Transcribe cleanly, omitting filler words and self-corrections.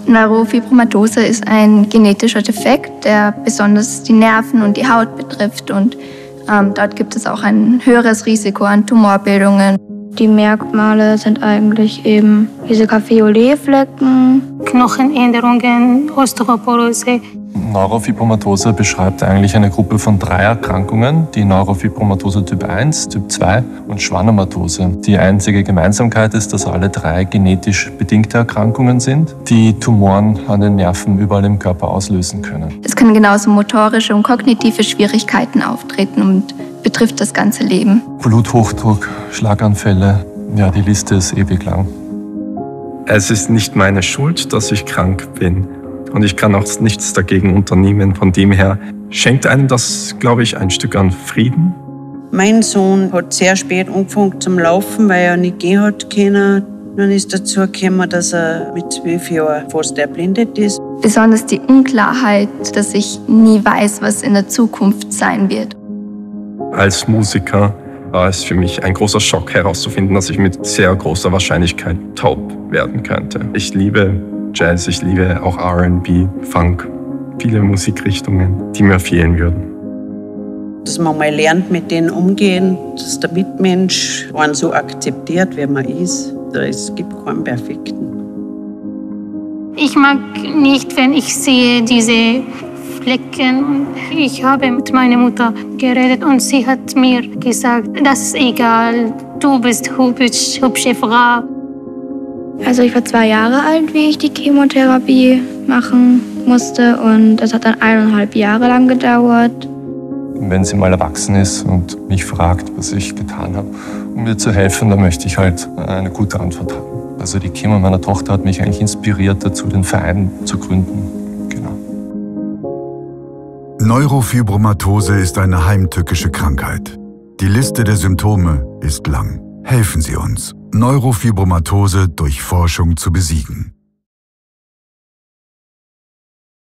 Neurofibromatose ist ein genetischer Defekt, der besonders die Nerven und die Haut betrifft. Und dort gibt es auch ein höheres Risiko an Tumorbildungen. Die Merkmale sind eigentlich eben diese Café-au-lait-Flecken, Knochenänderungen, Osteoporose. Neurofibromatose beschreibt eigentlich eine Gruppe von 3 Erkrankungen, die Neurofibromatose Typ 1, Typ 2 und Schwannomatose. Die einzige Gemeinsamkeit ist, dass alle 3 genetisch bedingte Erkrankungen sind, die Tumoren an den Nerven überall im Körper auslösen können. Es können genauso motorische und kognitive Schwierigkeiten auftreten und betrifft das ganze Leben. Bluthochdruck, Schlaganfälle, ja, die Liste ist ewig lang. Es ist nicht meine Schuld, dass ich krank bin. Und ich kann auch nichts dagegen unternehmen. Von dem her schenkt einem das, glaube ich, ein Stück an Frieden. Mein Sohn hat sehr spät angefangen zum Laufen, weil er nicht gehen hat können. Dann ist dazu gekommen, dass er mit 12 Jahren fast erblindet ist. Besonders die Unklarheit, dass ich nie weiß, was in der Zukunft sein wird. Als Musiker war es für mich ein großer Schock herauszufinden, dass ich mit sehr großer Wahrscheinlichkeit taub werden könnte. Ich liebe Jazz, ich liebe auch R&B, Funk, viele Musikrichtungen, die mir fehlen würden. Dass man mal lernt, mit denen umgehen, dass der Mitmensch einen so akzeptiert, wie man ist. Es gibt keinen Perfekten. Ich mag nicht, wenn ich sehe diese Flecken. Ich habe mit meiner Mutter geredet und sie hat mir gesagt, das ist egal, du bist hübsche Frau. Also ich war 2 Jahre alt, wie ich die Chemotherapie machen musste und das hat dann 1,5 Jahre lang gedauert. Wenn sie mal erwachsen ist und mich fragt, was ich getan habe, um mir zu helfen, dann möchte ich halt eine gute Antwort haben. Also die Chemo meiner Tochter hat mich eigentlich inspiriert dazu, den Verein zu gründen. Genau. Neurofibromatose ist eine heimtückische Krankheit. Die Liste der Symptome ist lang. Helfen Sie uns, Neurofibromatose durch Forschung zu besiegen.